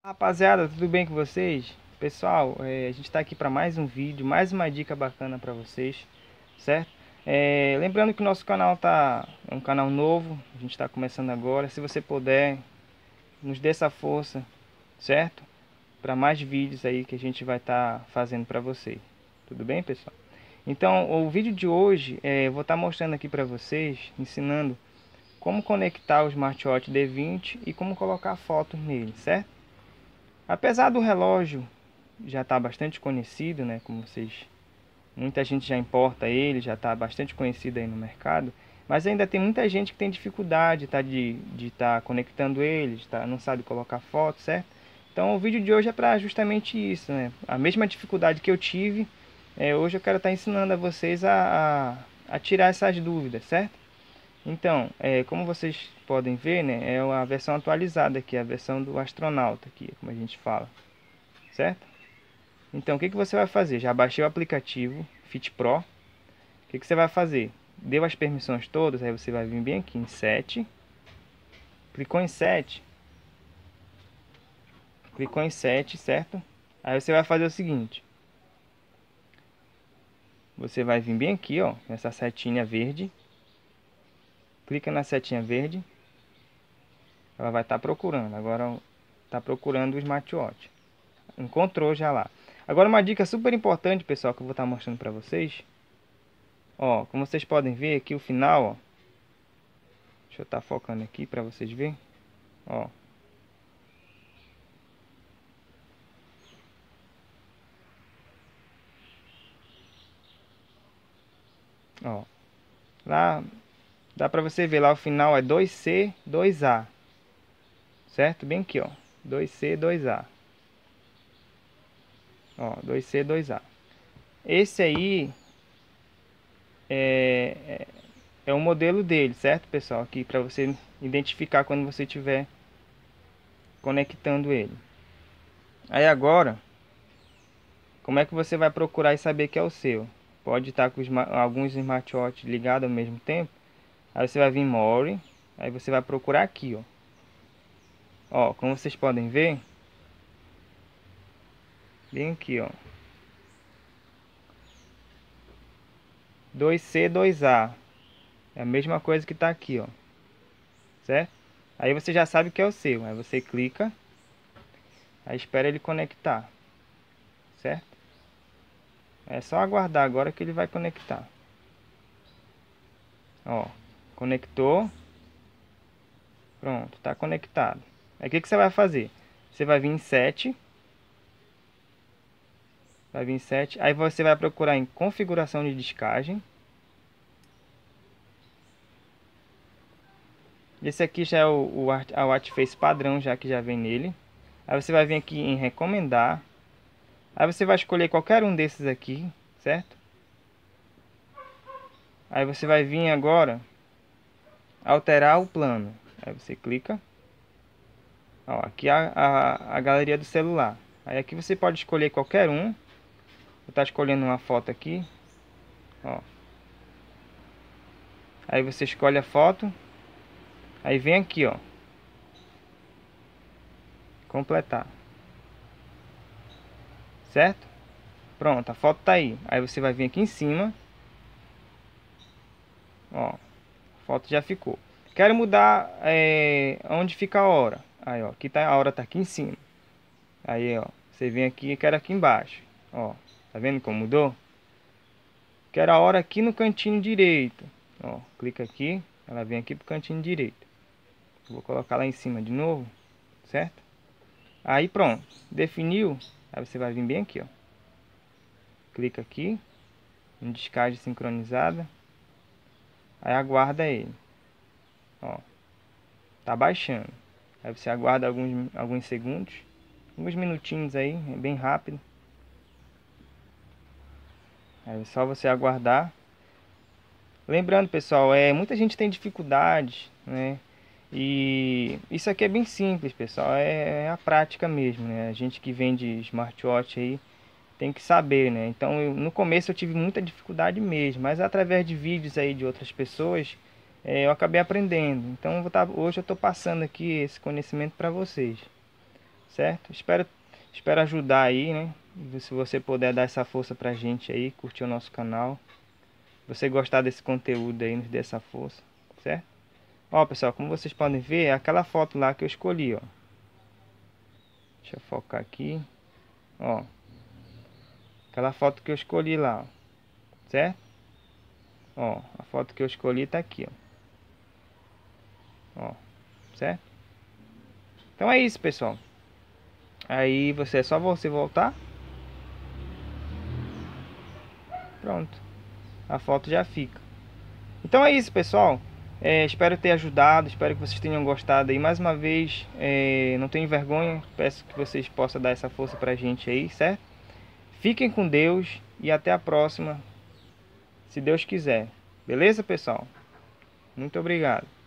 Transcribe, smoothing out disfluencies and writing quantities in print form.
Rapaziada, tudo bem com vocês? Pessoal, a gente está aqui para mais um vídeo, mais uma dica bacana para vocês, certo? Lembrando que o nosso canal é um canal novo, a gente está começando agora. Se você puder, nos dê essa força, certo? Para mais vídeos aí que a gente vai estar fazendo para vocês. Tudo bem, pessoal? Então, o vídeo de hoje, eu vou estar mostrando aqui para vocês, ensinando como conectar o smartwatch D20 e como colocar fotos nele, certo? Apesar do relógio já estar bastante conhecido, né? Como vocês, muita gente já importa ele, já está bastante conhecido aí no mercado. Mas ainda tem muita gente que tem dificuldade, tá, de estar conectando ele, não sabe colocar foto, certo? Então o vídeo de hoje é para justamente isso, né? A mesma dificuldade que eu tive, hoje eu quero estar ensinando a vocês a tirar essas dúvidas, certo? Então, como vocês podem ver, né, é a versão atualizada aqui, a versão do astronauta aqui, como a gente fala, certo? Então, o que você vai fazer? Já baixei o aplicativo Fit Pro. O que você vai fazer? Deu as permissões todas, aí você vai vir bem aqui em Set. Clicou em Set. Clicou em Set, certo? Aí você vai fazer o seguinte. Você vai vir bem aqui, ó, nessa setinha verde. Clica na setinha verde. Ela vai estar procurando. Agora está procurando o smartwatch. Encontrou já lá. Agora uma dica super importante, pessoal, que eu vou estar mostrando para vocês. Ó, como vocês podem ver aqui o final, ó. Deixa eu estar focando aqui para vocês verem. Ó. Ó. Lá dá para você ver lá o final é 2C, 2A. Certo? Bem aqui, ó. 2C, 2A. Ó, 2C, 2A. Esse aí é o modelo dele, certo, pessoal? Aqui para você identificar quando você estiver conectando ele. Aí agora, como é que você vai procurar e saber que é o seu? Pode estar com alguns smartwatches ligados ao mesmo tempo. Aí você vai vir em More. Aí você vai procurar aqui, ó. Ó, como vocês podem ver, bem aqui, ó. 2C, 2A. É a mesma coisa que está aqui, ó. Certo? Aí você já sabe que é o seu. Aí você clica. Aí espera ele conectar. Certo? É só aguardar agora que ele vai conectar. Ó, conectou. Pronto, está conectado. Aí o que você vai fazer? Você vai vir em 7. Vai vir em 7. Aí você vai procurar em configuração de descagem. Esse aqui já é a watch face padrão, já que já vem nele. Aí você vai vir aqui em recomendar. Aí você vai escolher qualquer um desses aqui, certo? Aí você vai vir agora alterar o plano. Aí você clica. Ó, aqui a galeria do celular. Aí aqui você pode escolher qualquer um. Vou estar escolhendo uma foto aqui. Ó. Aí você escolhe a foto. Aí vem aqui, ó. Completar. Certo? Pronto, a foto tá aí. Aí você vai vir aqui em cima. Ó, a foto já ficou. Quero mudar onde fica a hora. Aí, ó, aqui tá, a hora tá aqui em cima. Aí, ó, você vem aqui e quero aqui embaixo. Ó, tá vendo como mudou? Quero a hora aqui no cantinho direito. Ó, clica aqui, ela vem aqui pro cantinho direito. Vou colocar lá em cima de novo, certo? Aí pronto, definiu. Aí você vai vir bem aqui, ó. Clica aqui, em descagem sincronizada. Aí aguarda ele. Ó, tá baixando. Aí você aguarda alguns segundos, alguns minutinhos aí, é bem rápido. Aí é só você aguardar. Lembrando, pessoal, muita gente tem dificuldades, né? E isso aqui é bem simples, pessoal, é a prática mesmo, né? A gente que vende smartwatch aí tem que saber, né? Então, no começo eu tive muita dificuldade mesmo, mas através de vídeos aí de outras pessoas, eu acabei aprendendo. Então, hoje eu estou passando aqui esse conhecimento para vocês. certo? Espero ajudar aí, né? Se você puder dar essa força pra gente aí, curtir o nosso canal. Se você gostar desse conteúdo aí, nos dê essa força, certo? Ó, pessoal, como vocês podem ver, é aquela foto lá que eu escolhi, ó. Deixa eu focar aqui, ó. Aquela foto que eu escolhi lá, ó. Certo? Ó, a foto que eu escolhi tá aqui, ó. Ó, certo? Então é isso, pessoal. Aí é só você voltar. Pronto. A foto já fica. Então é isso, pessoal. Espero ter ajudado. Espero que vocês tenham gostado aí. Mais uma vez, não tenho vergonha. Peço que vocês possam dar essa força pra gente aí, certo? Fiquem com Deus e até a próxima, se Deus quiser. Beleza, pessoal? Muito obrigado.